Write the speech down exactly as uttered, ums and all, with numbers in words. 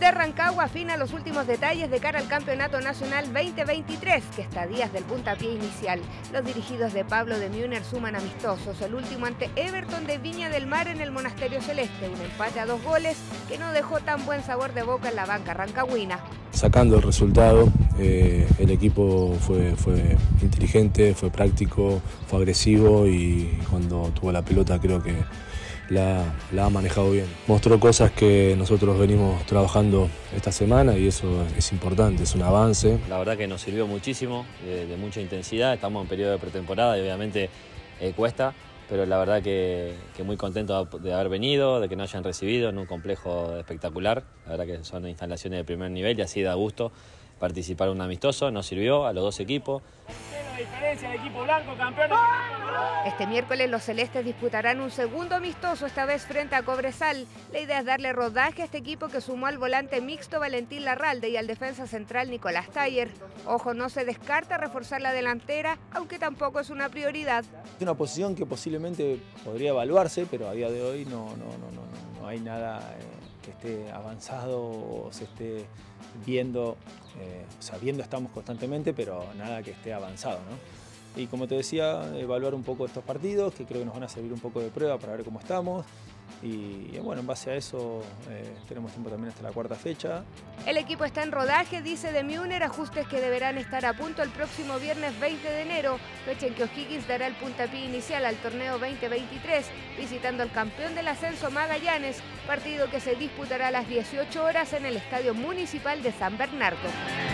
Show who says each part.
Speaker 1: de Rancagua afina los últimos detalles de cara al Campeonato Nacional veinte veintitrés, que está a días del puntapié inicial. Los dirigidos de Pablo de Mühner suman amistosos, el último ante Everton de Viña del Mar en el Monasterio Celeste, un empate a dos goles que no dejó tan buen sabor de boca en la banca rancagüina.
Speaker 2: Sacando el resultado, eh, el equipo fue, fue inteligente, fue práctico, fue agresivo y cuando tuvo la pelota creo que la, la ha manejado bien. Mostró cosas que nosotros venimos trabajando esta semana y eso es importante, es un avance.
Speaker 3: La verdad que nos sirvió muchísimo, de, de mucha intensidad, estamos en periodo de pretemporada y obviamente eh, cuesta, pero la verdad que, que muy contento de haber venido, de que nos hayan recibido en un complejo espectacular. La verdad que son instalaciones de primer nivel y así da gusto participar en un amistoso, nos sirvió a los dos equipos.
Speaker 4: La diferencia, el equipo blanco, campeón.
Speaker 1: Este miércoles los celestes disputarán un segundo amistoso, esta vez frente a Cobresal. La idea es darle rodaje a este equipo que sumó al volante mixto Valentín Larralde y al defensa central Nicolás Taller. Ojo, no se descarta reforzar la delantera, aunque tampoco es una prioridad.
Speaker 5: Es una posición que posiblemente podría evaluarse, pero a día de hoy no, no, no, no, no hay nada eh, que esté avanzado o se esté viendo, eh, o sea, viendo estamos constantemente, pero nada que esté avanzado, ¿no? Y como te decía, evaluar un poco estos partidos, que creo que nos van a servir un poco de prueba para ver cómo estamos. Y, y bueno, en base a eso eh, tenemos tiempo también hasta la cuarta fecha.
Speaker 1: El equipo está en rodaje, dice de Mühner, ajustes que deberán estar a punto el próximo viernes veinte de enero, fecha en que O'Higgins dará el puntapié inicial al torneo veinte veintitrés, visitando al campeón del ascenso Magallanes, partido que se disputará a las dieciocho horas en el Estadio Municipal de San Bernardo.